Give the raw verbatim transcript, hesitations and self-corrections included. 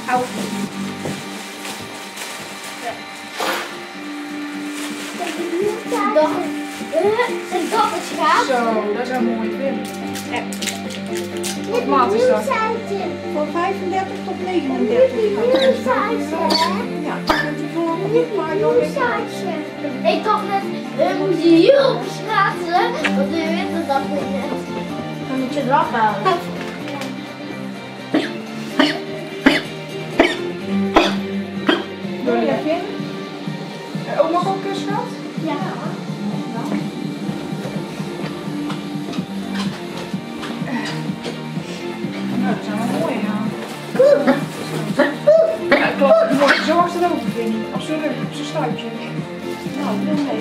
Hou. Dag. Een dappertje. Zo, dat is een mooie film. Ja. Wat maat is dat? Van vijfendertig tot negenendertig. Ja, dat is gewoon niet maar ik dacht net, we moeten heel schaatsen, want we weten dat we net. Dan moet je eraf halen. Wil je even? Ook nog een kus gehad? Ja. Nou, dat zijn wel mooi, ja. Ja, klopt. Mooi. Zo was het ook, vind ik. Als ze leuk, ze stuitje. Nou, heel leuk.